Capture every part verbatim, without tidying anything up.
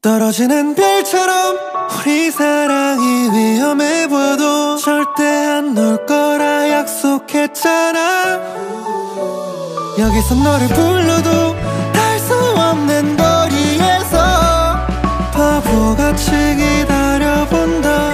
떨어지는 별처럼 우리 사랑이 위험해 보여도 절대 안 놓을 거라 약속했잖아. 여기서 너를 불러도 닿을 수 없는 거리에서 바보같이 기다려본다.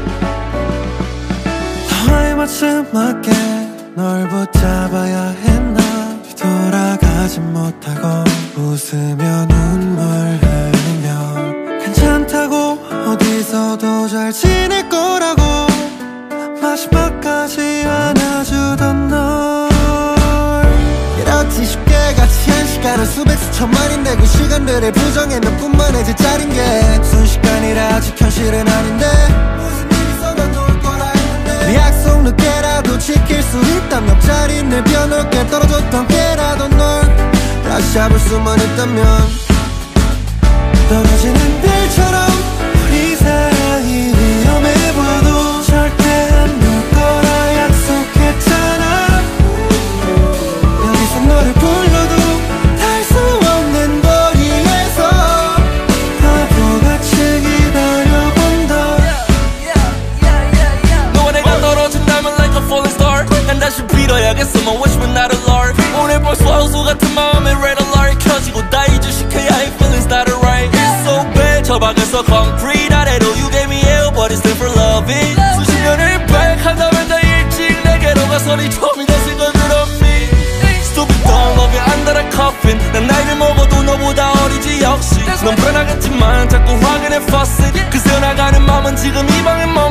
너의 마지막에 널 붙잡아야 했나. 돌아가지 못하고 웃으며 눈물 흘리며 괜찮다고 어디서도 잘 지낼 거라고 마지막까지 안아주던 널 이렇게 쉽게 같이 한 시간은 수백 수천 만인데 그 시간들의 부정에 몇 분만에 제짜린 게 순식간이라 아직 현실은 아닌데 무슨 일 있어도 놓을 거라 했는데 네 약속 늦게라도 지킬 수 있다면 옆자리 내려놓게 떨어졌던 깨라도 널 다시 잡을 수만 있다면 떨어지는 별처럼 우리 사랑이 위험해 보여도 절대 안 놓을 거라 약속했잖아. 여기서 너를 불러도 닿을 수 없는 거리에서 바보같이 기다려본다. 너와 내가 떨어진다면 like a falling star 난 다시 빌어야겠어 my wish but not a lark. 오늘 벌써 호수 같은 마음에 red alert 켜지고 다 이주시켜야 해 feelings not alright. It's so bad 저 방에서 concrete 아래로 you gave me hell but it's still for loving. 수십 년을 백한다면 더 일찍 내게로 가서 네 처음이 됐을 걸 그런 me. Stupid don't love you under a coffin. 난 나이를 먹어도 너보다 어리지 역시. 넌 불안하겠지만 자꾸 확인해 faucet. 그 새어나가는 마음은 지금 이 방에